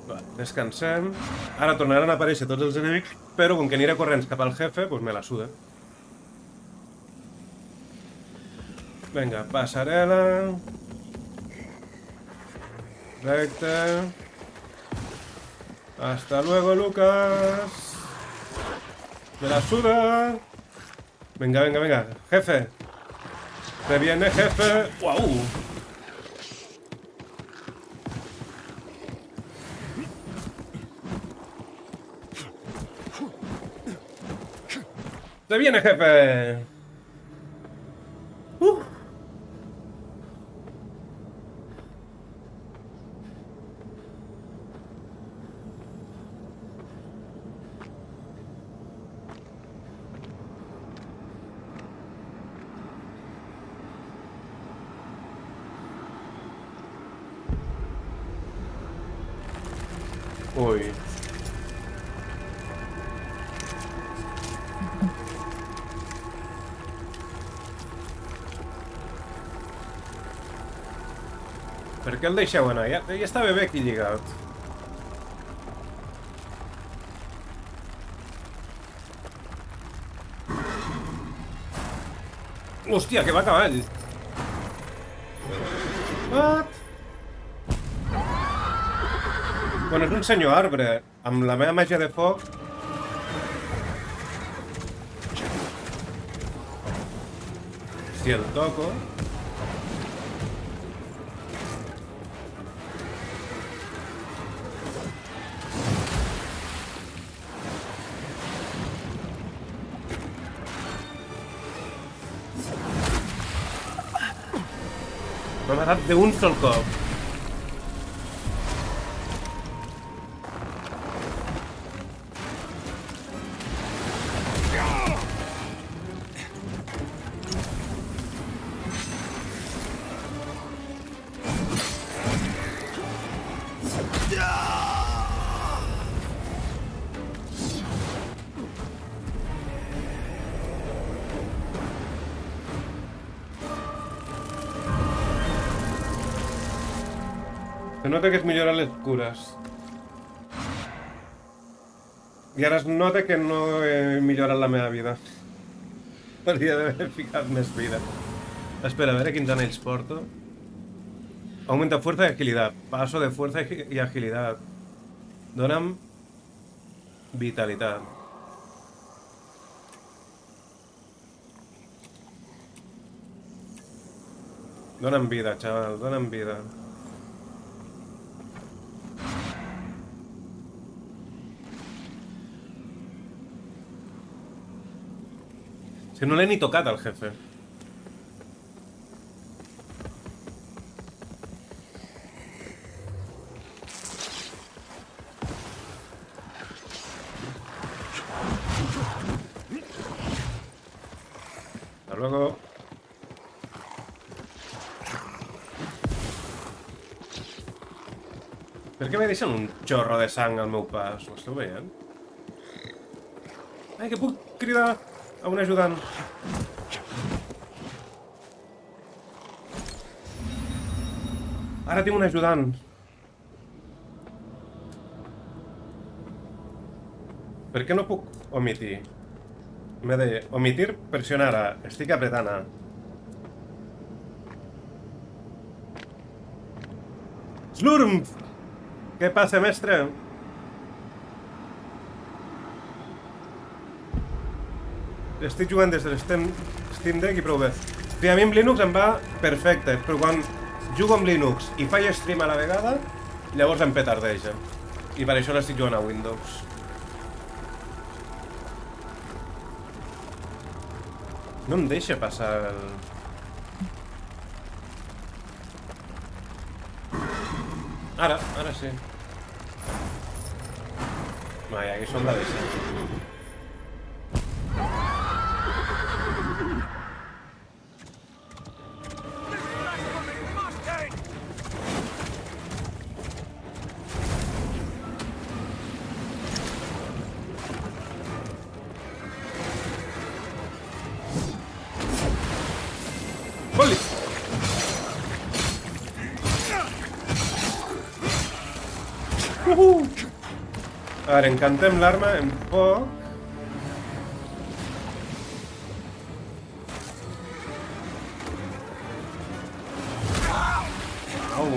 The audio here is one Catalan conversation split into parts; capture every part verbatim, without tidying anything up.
Va, descansem. Ara tornaran a aparèixer tots els enemics, però com que aniré corrents cap al jefe, doncs me la suda. Vinga, passarel·la. Recte. Hasta luego, Lucas. Me la suda. Venga, venga, venga. Jefe. Se viene, jefe. ¡Wow! ¡Se viene, jefe! ¡Uh! Uy. Per què el deixeu anar? Ja, ja estava bé aquí lligat. Hòstia, que va a cavall! What? Bueno, és un senyor arbre. Amb la meva màgia de foc... Si el toco... M'ha matat d'un sol cop. Se nota que es milloren les cures. I ara es nota que no he millorat la meva vida. Hauria d'haver ficat més vida. Espera, a veure quins anells porto. Aumenta fuerza y agilidad. Paso de fuerza y agilidad. Dona'm vitalitat. Dona'm vida, chaval, dona'm vida. Si no l'he ni tocat al jefe. Hasta luego. Per què me deixen un xorro de sang al meu pas? Ho esteu veient? Ai, que puc cridar a un ajudant. Ara tinc un ajudant. Per què no puc omitir? M'he de omitir, pressionar A. Estic apretant A. Slurm! Què passa, mestre? Estic jugant des de l'Steam Deck i prou bé. A mi amb Linux em va perfecte, però quan jugo amb Linux i faig stream a la vegada, llavors em petardeja. I per això l'estic jugant a Windows. No em deixa passar el... Ara, ara sí. Vai, aquí són la deixa. Uh! A veure, encantem l'arma en foc. Au.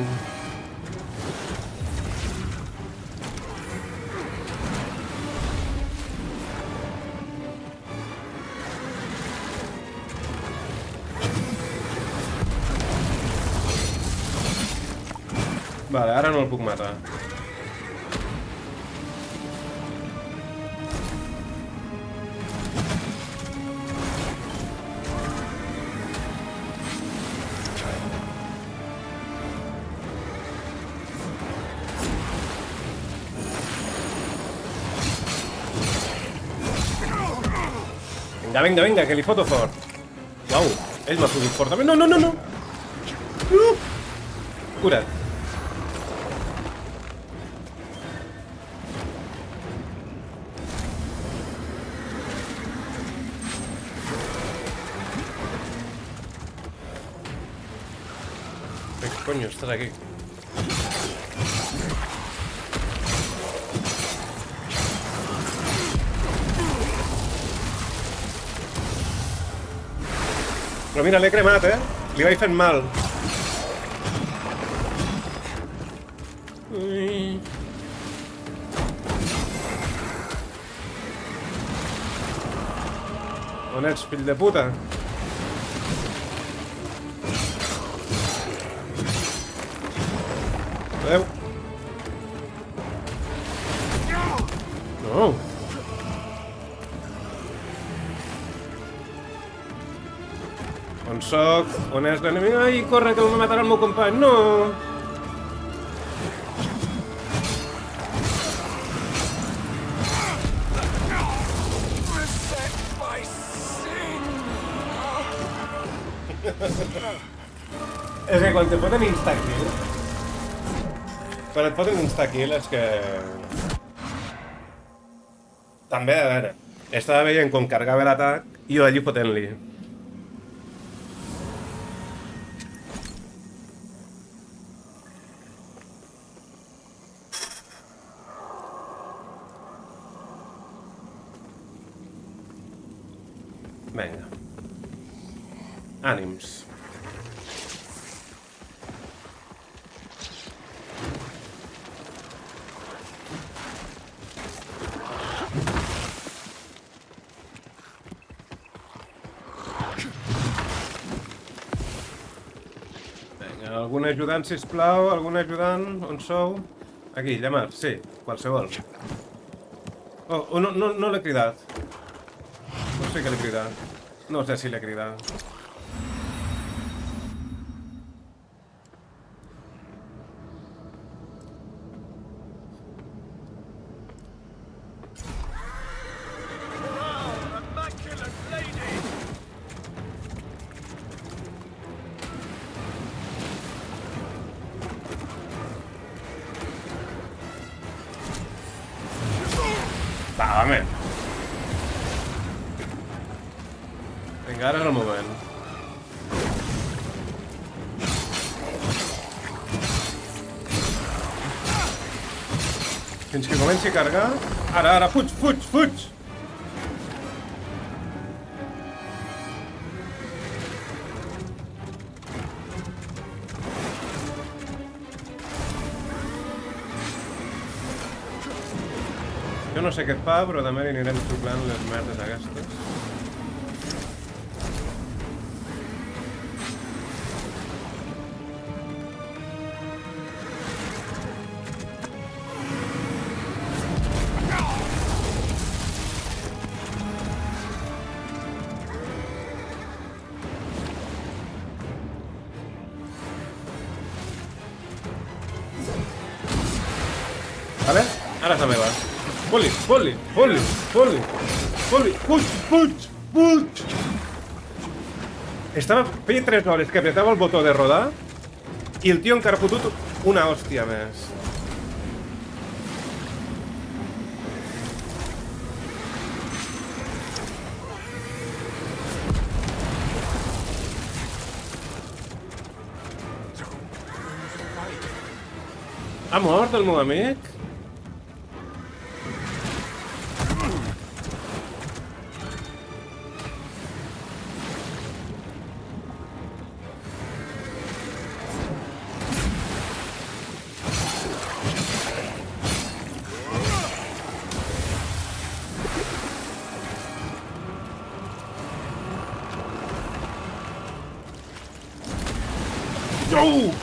Vale, ara no el puc matar. Vinga, vinga, vinga, que li foto fort. Uau, ell m'ha fotut fort també. No, no, no, no. Uh! Cura't. ¿Qué coño estás aquí? Però mira, l'he cremat, eh? Li vaig fent mal. Ui. On ets, fill de puta? Adéu. No. On soc? On és l'enemic? Ai, corre, que me matarà el meu company. No! És que quan te foten insta-kill... Quan et foten insta-kill és que... També, a veure... Estava veient com cargava l'atac i jo allí fotent-li. Vinga. Ànims. Vinga, algun ajudant, sisplau? Algun ajudant? On sou? Aquí, llamar, sí, qualsevol. Oh, oh no, no, no l'he cridat. No sé què l'he cridat. No sé si l'he cridat. Va, home. Vinga, ara és el moment. Fins que comenci a carregar... Ara, ara, fuig, fuig, fuig! Jo no sé què et fa, però també li anirem xuclant les merdes aquestes. Vale? Ara és la meva. Fot-li, fot-li, fot-li, fot-li, fot-li, fuig, fuig, fuig! Estava... Feia tres hores que apretava el botó de rodar i el tio encara ha fotut una hòstia més. Ha mort el meu amic? Au!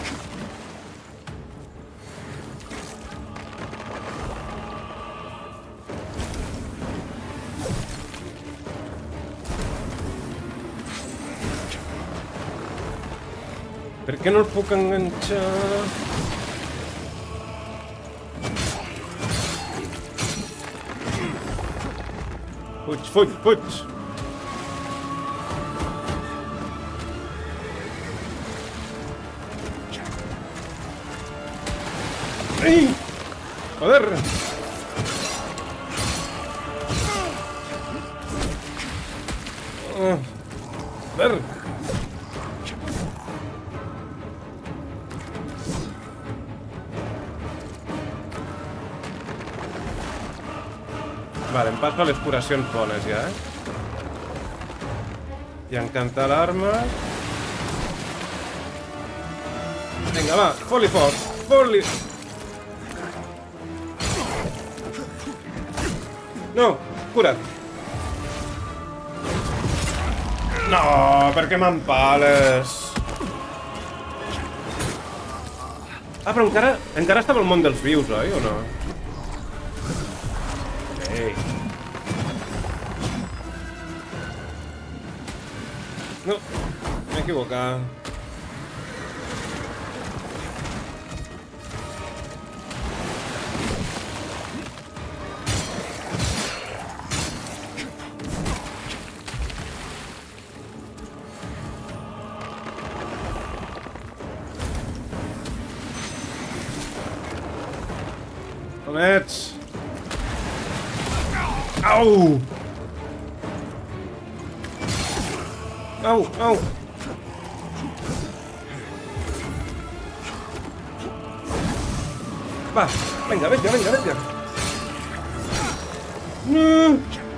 Per què no el puc enganxar? Fuig, fuig, fuig! Ei! Joder! Oh, joder! Vale, em passo a les curacions bones ja, eh? I encantar l'arma. Vinga, va, fot-li foc, fot-li... No, cura't. No, per què m'empales? Ah, però encara, encara estava al món dels vius, oi, o no? Ei. No, m'he equivocat. On ets? Au! Au, au! Va, vinga, vinga, vinga, vinga! No!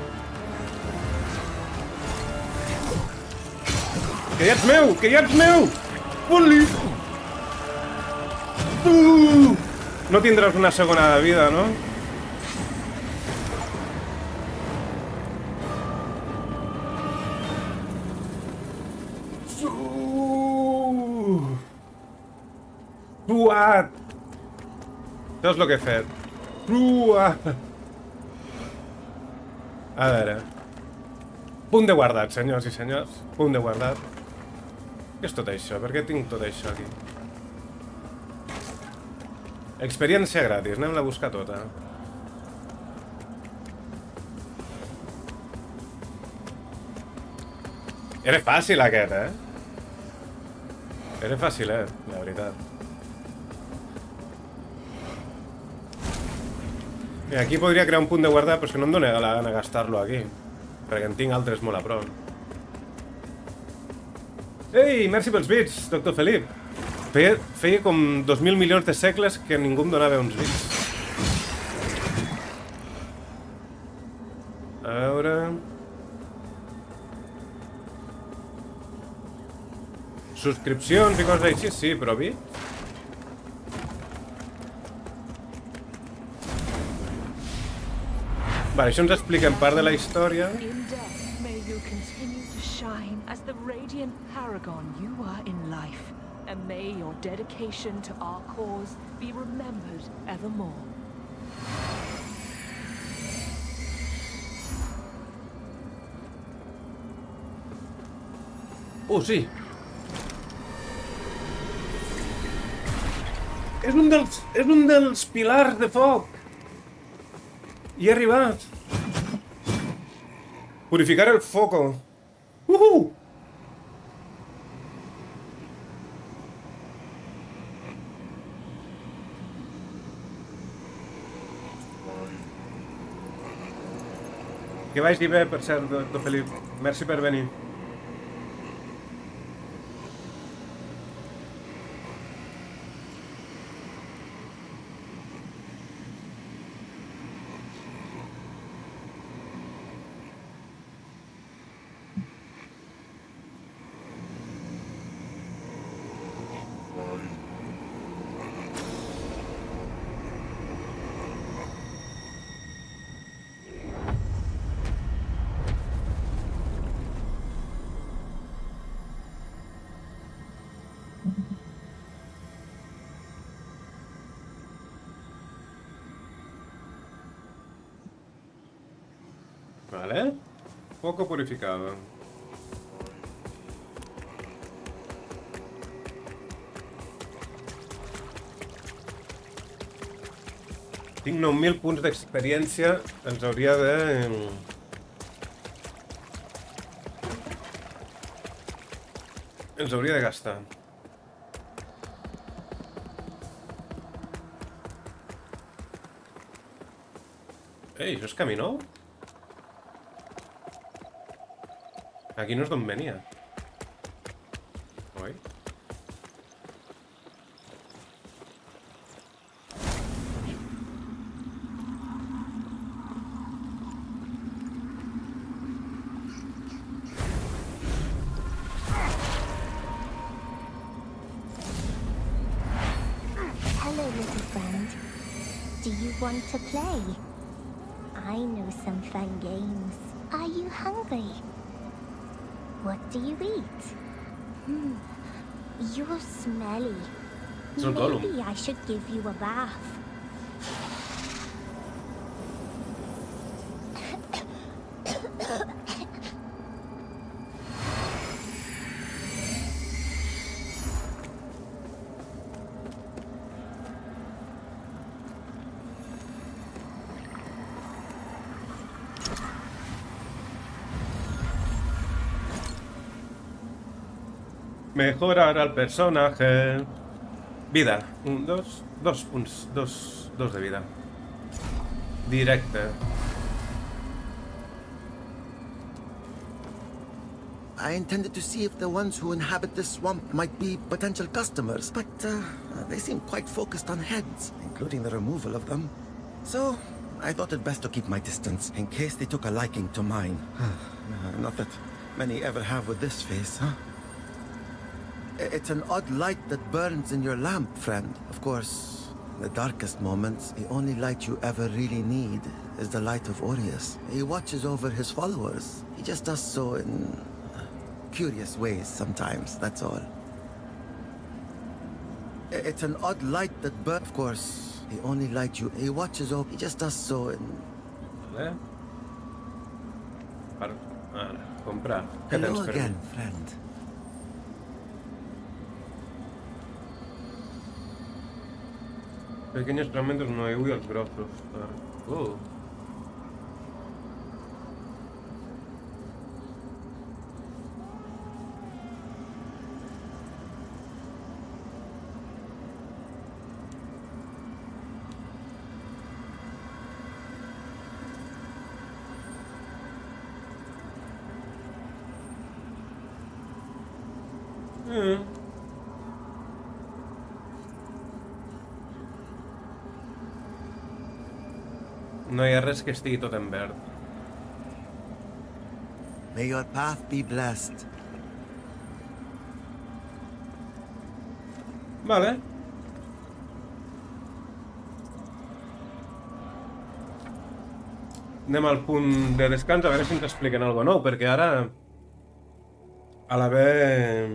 Que ja ets meu, que ja ets meu! Fot-li! Uh! No tindràs una segona vida, no? Suat! Això és el que he fet. Suat! A veure... Punt de guardat, senyors i senyors. Punt de guardat. Què és tot això? Per què tinc tot això aquí? Experiència gratis, anem-la a buscar tota. Era fàcil aquest, eh? Era fàcil, eh? La veritat. I aquí podria crear un punt de guardat, però és que no em dóna la gana gastar-lo aquí. Perquè en tinc altres molt a prop. Ei, merci pels bits, doctor Felip. Feia, feia com dos mil milions de segles que ningú em donava uns bits. A veure... Subscripcions i coses així, sí, però bits? Vale, això ens explica en part de la història. In death, may you continue to shine as the radiant paragon you are in life. And may your dedication to our cause be remembered evermore. Oh, sí. És un dels... és un dels pilars de foc. I he arribat. Purificar el foco. Uhu! Que vagi bé, per cert, doctor Felip. Merci per venir. Vale. Poco purificado. Tinc nou mil punts d'experiència. Els hauria de... Els hauria de gastar. Ei, això és camí nou? Aquí no és d'on venia. Oi? Hello, little friend. Do you want to play? I know some fun games. Are you hungry? What do you eat? Hmm. You're smelly. It's a Gollum. Maybe I should give you a bath. Mejorar al personaje. Vida. Un, dos, dos punts. Dos, dos de vida. Directe. I intended to see if the ones who inhabit this swamp might be potential customers, but uh, they seem quite focused on heads, including the removal of them. So, I thought it best to keep my distance, in case they took a liking to mine. Not that many ever have with this face, huh? It's an odd light that burns in your lamp, friend. Of course, in the darkest moments, the only light you ever really need is the light of Aureus. He watches over his followers. He just does so in curious ways sometimes, that's all. It's an odd light that burns. Of course, the only light you... He watches over... He just does so in... Vale. Para... Ara, comprar. Què Hello tens per again, mi? friend. Pequeños fragmentos nuevos y los grosos. Ah. Uh. Mm. No hi ha res que estigui tot en verd. May your path be blessed. Vale. Anem al punt de descans a veure si ens expliquen alguna cosa nou, perquè ara a l'haver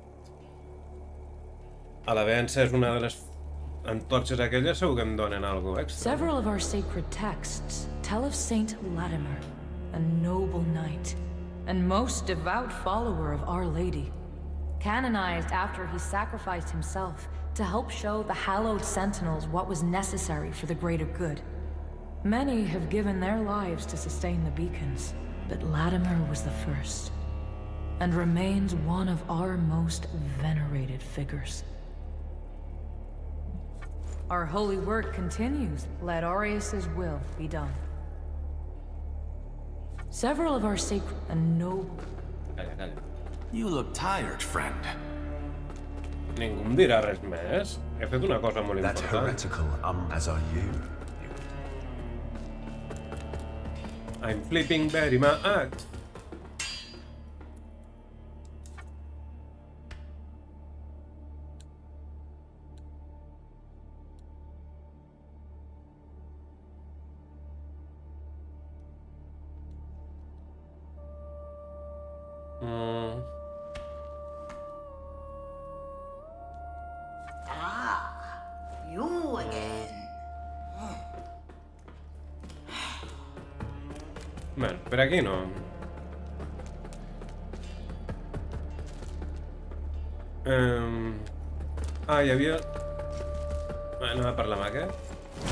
a l'haver encès una de les antorxes aquelles segur que em donen alguna cosa extra. Several of our sacred texts tell of Saint Latimer, a noble knight and most devout follower of Our Lady, canonized after he sacrificed himself to help show the hallowed sentinels what was necessary for the greater good. Many have given their lives to sustain the beacons, but Latimer was the first, and remains one of our most venerated figures. Our holy work continues. Let Aureus's will be done. Several of our sacred and noble... Calla, calla. You look tired, friend. Ningú em dirà res més. He fet una cosa molt That important. heretical, um, as are you. I'm flipping very much. Mm. You again. Bueno, per aquí no. Um... Ah, hi havia... Bueno, anem a parlar amb aquest.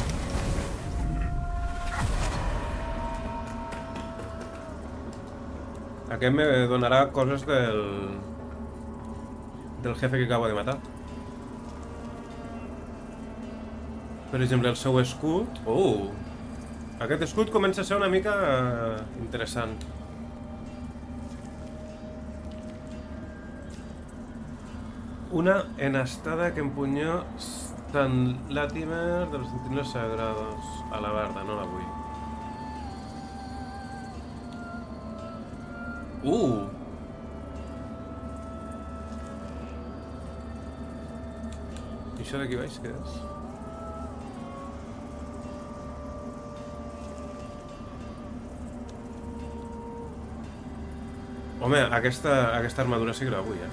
Aquest me donarà coses del... del jefe que acabo de matar. Per exemple, el seu escut... Oh! Aquest escut comença a ser una mica interessant. Una enastada que empunyó Sant Latimer de los Centinelas Sagrados. A la verda, no la vull. Uh! I això d'aquí baix què és? Home, aquesta, aquesta armadura sí que la vull, eh?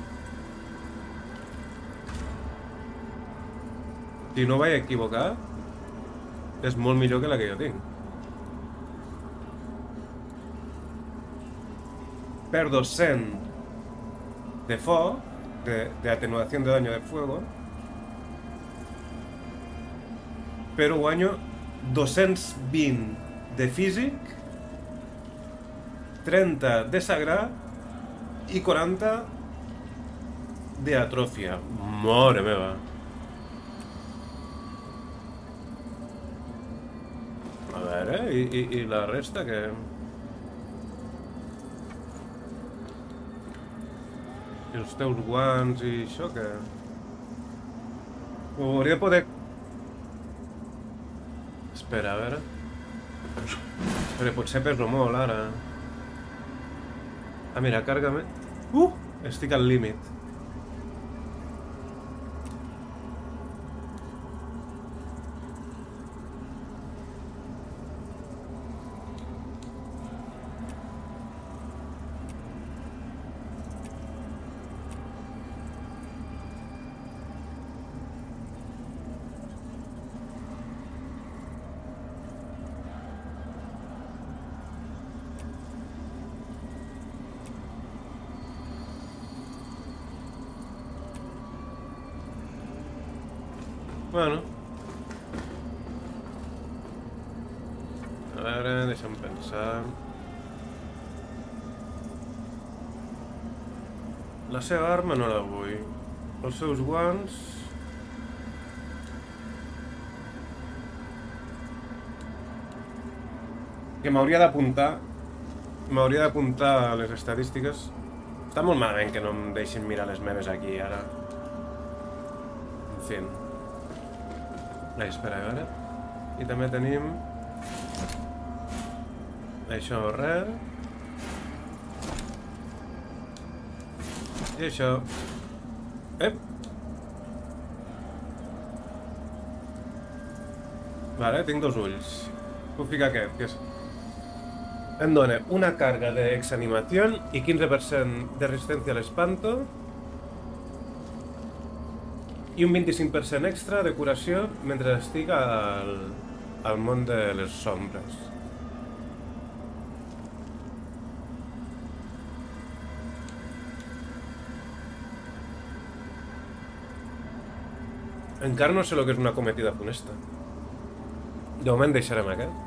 Si no vaig equivocar, és molt millor que la que jo tinc. Perdo cent de foc, de, de atenuación de daño de fuego, però guanyo dos-cents vint de físic, trenta de sagrat i quaranta de atròfia. Mare meva. A veure, i, i, i la resta que... I els teus guants i això que... Ho hauria de poder... Espera, a veure... Però potser peso molt ara... Ah, mira, carga-me... Uh! Estic al límit. Bueno. A veure, deixa'm pensar... La seva arma no la vull. Els seus guants... Que m'hauria d'apuntar... M'hauria d'apuntar a les estadístiques. Està molt malament que no em deixin mirar les meves aquí, ara. En fi... Ai, espera, a veure... I també tenim... Això, res... I això... Ep! Vale, tinc dos ulls. Puc ficar aquest, que és... Em dona una carga d'exanimació i quinze per cent de resistència a l'espanto i un vint-i-cinc per cent extra de curació mentre estic al, al món de les sombres. Encara no sé el que és una cometida funesta. De moment deixarem aquest.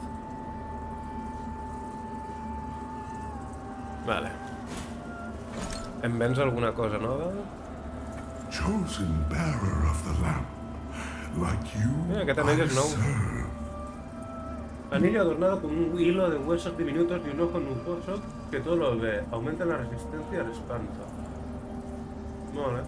Vale. Em vens alguna cosa nova? Chosen bearer of the lamp, like you, Mira, aquest anell és nou. Anillo adornado con un hilo de huesos diminutos y un ojo nuboso que todo lo ve. Aumenta la resistencia al espanto. Mola.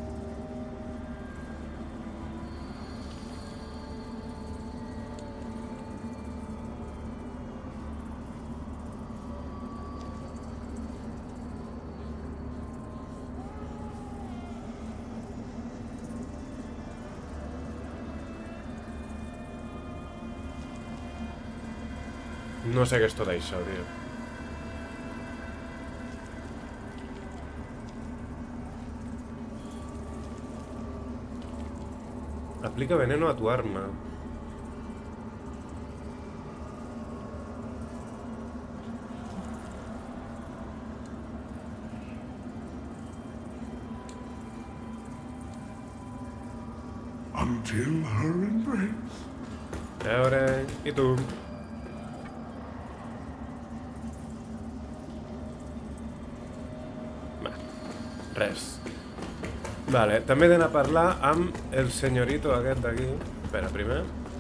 No sé què és tot això, tio. Aplica veneno a tu arma. until her embrace. A veure, i tu? Va, res. Vale, també he d'anar a parlar amb el senyorito aquest d'aquí. Espera, primer.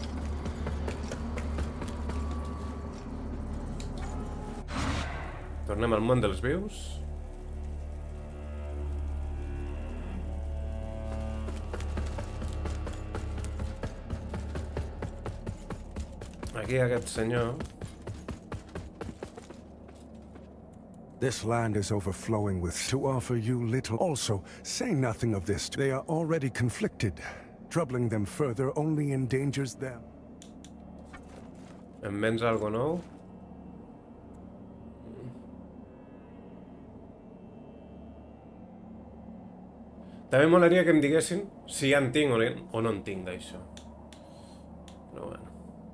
Tornem al món dels vius. Aquí aquest senyor. This land is overflowing with to offer you little. Also, say nothing of this. They are already conflicted. Troubling them further only endangers them. Em vens algo nou? També molaria que em diguessin si ja en tinc o no en tinc d'això. Però bueno.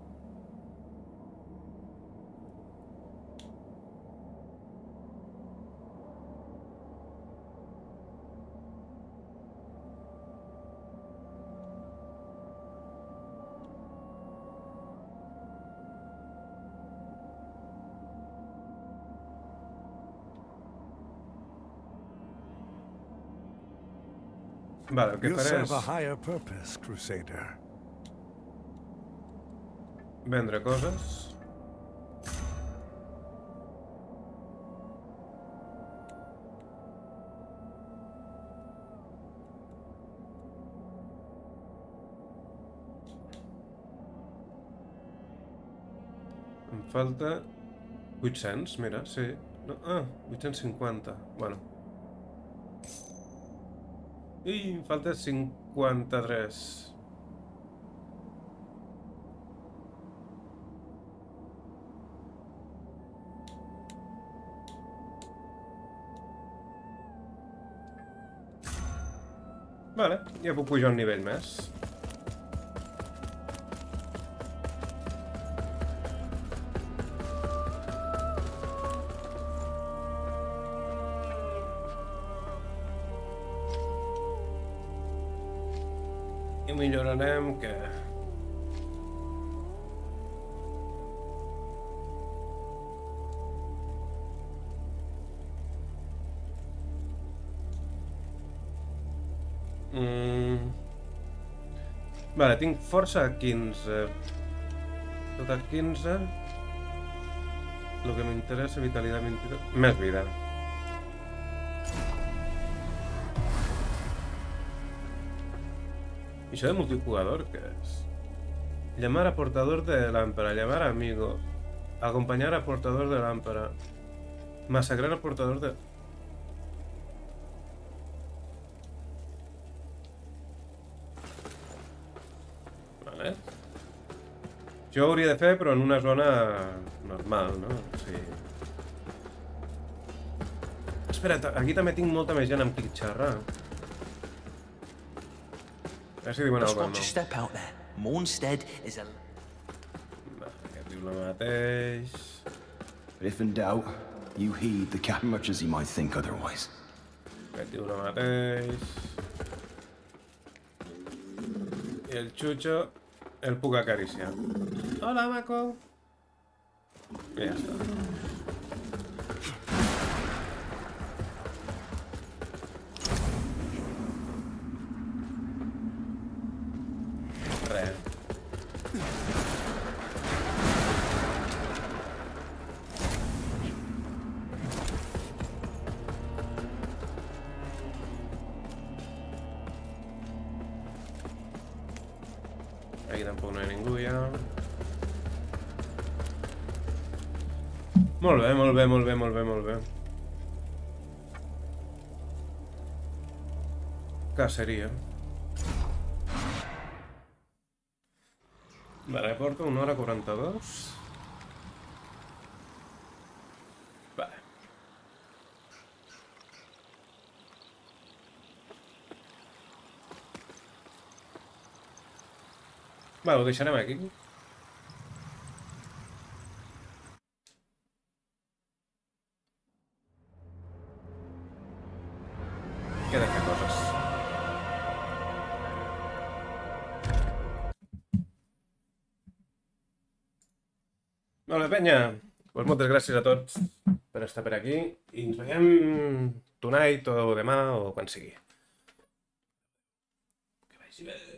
Vale, el que You faré serve és a higher purpose, Crusader. vendre coses. Em falta vuit-cents, mira, sí. No, ah, vuit-cents cinquanta. Bueno. I em falta cinquanta-tres. Vale, ja puc pujar un nivell més. I millorarem que... Mm. Vale, tinc força a quinze. Tot a quinze. El que m'interessa, vitalitat vint-i-dos. Més vida. ¿Y eso de multijugador qué es? Llamar a portador de lámpara, llamar a amigo, acompañar a portador de lámpara, masacrar a portador de... Vale. Jo ho hauria de fer, però en una zona normal, no? Sí. Espera't, aquí també tinc molta més gent amb qui xerrar. A veure si diuen alguna cosa nou. Step out there. Mornstead is a... Va, aquest diu el mateix. If in doubt, you heed the captain much as he might think otherwise. Aquest diu el mateix. I el Chucho el puc acariciar. Hola, maco. I ja està. Res. Aquí tampoc no hi ha ningú ja. Molt bé, molt bé, molt bé, molt bé, molt bé. Caceria. Vale, porto una hora quaranta-dos. Vale. Vale, ho deixarem aquí. Queda fer coses. Molt bé, penya. Pues moltes gràcies a tots per estar per aquí i ens veiem tonight o demà o quan sigui. Que vagi bé.